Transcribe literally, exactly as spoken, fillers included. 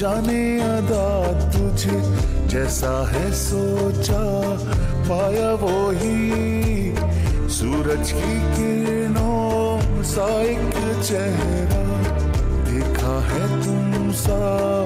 जाने अदा तुझे जैसा है सोचा, पाया वो ही सूरज की किरणों सा एक चेहरा, देखा है तुम सा